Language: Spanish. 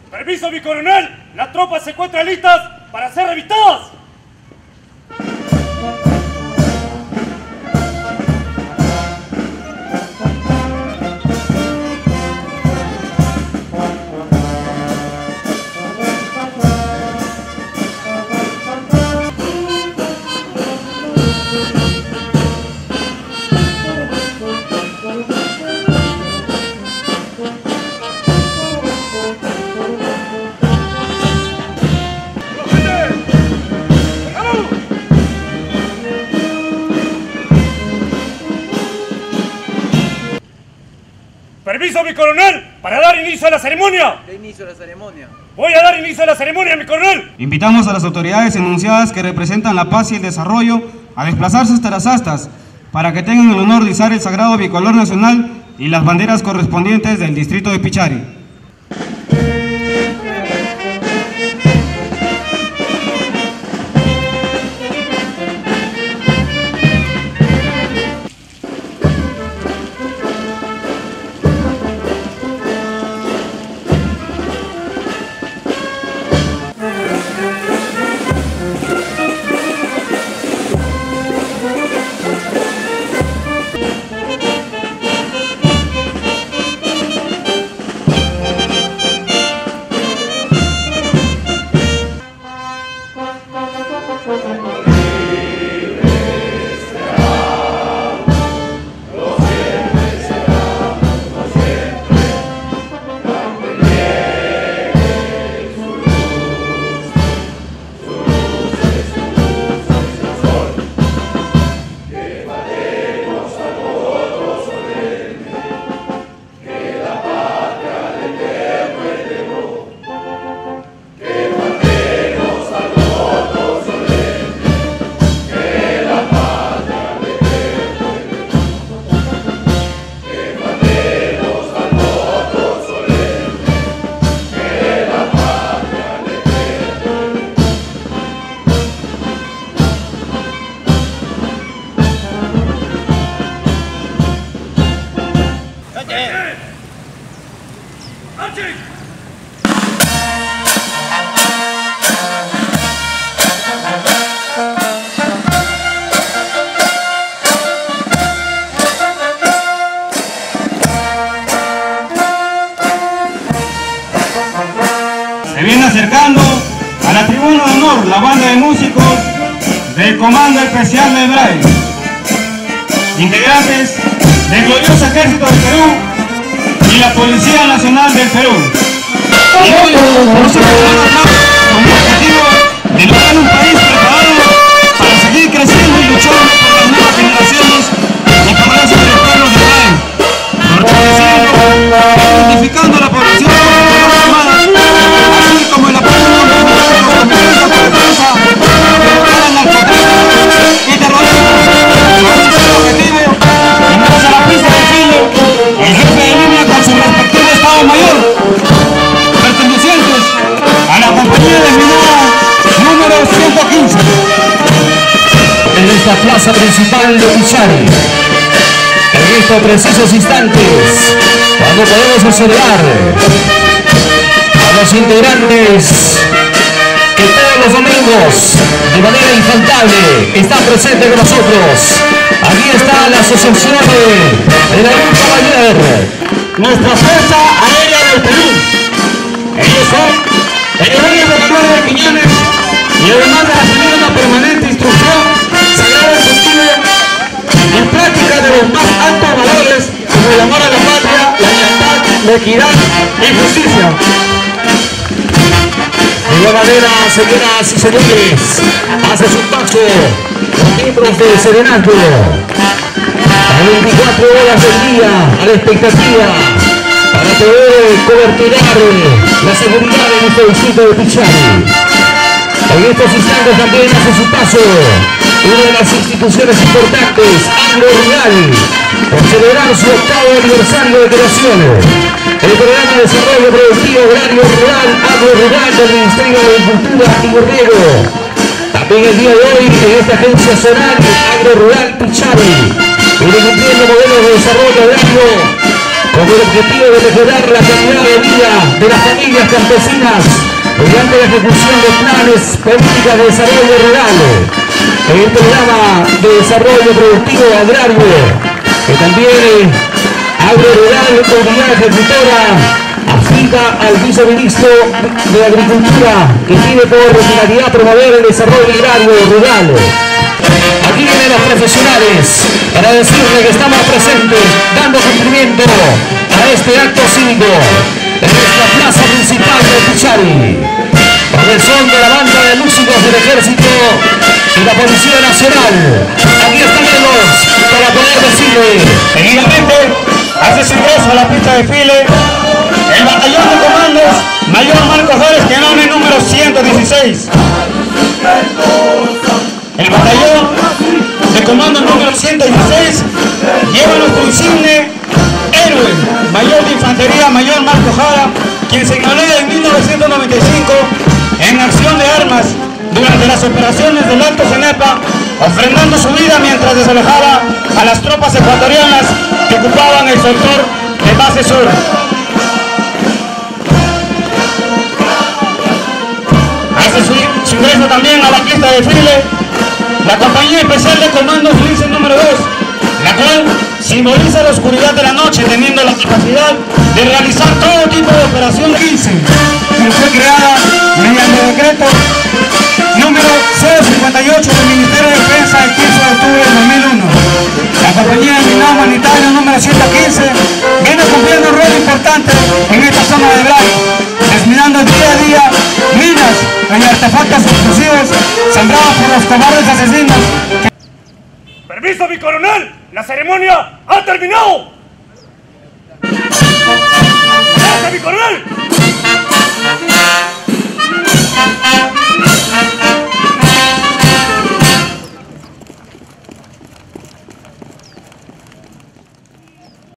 Permiso, mi coronel. Las tropas se encuentran listas para ser revistadas. Permiso, mi coronel, para dar inicio a la ceremonia. ¿Qué inicio a la ceremonia? Voy a dar inicio a la ceremonia, mi coronel. Invitamos a las autoridades enunciadas que representan la paz y el desarrollo a desplazarse hasta las astas para que tengan el honor de izar el sagrado bicolor nacional y las banderas correspondientes del distrito de Pichari. Se viene acercando a la tribuna de honor la banda de músicos del Comando Especial de Braille, integrantes del glorioso Ejército del Perú y la Policía Nacional del Perú. Y hoy nos encontramos con el objetivo de lograr un país preparado para seguir creciendo y luchando por las nuevas generaciones y progreso de los pueblos de Braille, fortaleciendo y identificando a la población con las Fuerzas Armadas, así como el apoyo de los comités de defensa contra el narcotráfico y terrorismo. Con este objetivo, ingresamos a la pista de filo el jefe de línea con su respectivo Estado Mayor, pertenecientes a la compañía designada número 115. En esta plaza principal de Pichari, en estos precisos instantes, cuando podemos observar a los integrantes que todos los domingos, de manera infaltable, están presentes con nosotros. Aquí está la asociación de la Lucha Bayer, nuestra Fuerza Aérea del Perú. Ellos son el Ejército Manuel de Quiñones y además de recibir una permanente instrucción sagrada en sentido en práctica de los más altos valores como el amor a la patria, la lealtad, la equidad y justicia. De igual manera, señoras y señores, hace su paso los miembros del Serenazgo a 24 horas del día a la expectativa para poder coberturar la seguridad de nuestro distrito de Pichari. En estos instantes también hace su paso una de las instituciones importantes, Agro Rural, por celebrar su 8º aniversario de creación. El programa de desarrollo productivo agrario rural, Agro Rural del Ministerio de Agricultura y Borrego. También el día de hoy en esta agencia zonal Agro Rural Pichari, viene cumpliendo modelos de desarrollo agrario con el objetivo de mejorar la calidad de vida de las familias campesinas mediante la ejecución de planes políticas de desarrollo rural, en el programa de desarrollo productivo agrario, que también Agrorural, unidad ejecutora, afirma al viceministro de Agricultura, que tiene por finalidad promover el desarrollo agrario rural. Aquí vienen los profesionales para decirle que estamos presentes dando cumplimiento a este acto cívico en nuestra plaza principal de Pichari, con el son de la banda de músicos del Ejército y la Policía Nacional. Aquí estaremos para poder decirle. Seguidamente hace su ingreso a la pista de desfile el batallón de comandos Mayor Marcos Flores, que gana el número 116. El batallón de comando número 116 lleva nuestro insigne héroe, mayor de infantería, Mayor Marcos Jara, quien se inmoló en 1995 en acción de armas durante las operaciones del Alto Cenepa, ofrendando su vida mientras desalojaba a las tropas ecuatorianas que ocupaban el sector de base sur. Hace su ingreso también a la pista de desfile la compañía especial de comandos Ulises número 2, la cual simboliza la oscuridad de la noche, teniendo la capacidad de realizar todo tipo de operación 15, que fue creada mediante decreto número 058 del Ministerio de Defensa el 15 de octubre de 2001. La compañía de minado humanitario número 115 viene cumpliendo un rol importante en esta zona de Blanco, desminando día a día minas y artefactos explosivos sembrados por los cobardes asesinos. Permiso, mi coronel, la ceremonia ha terminado. Gracias, mi coronel.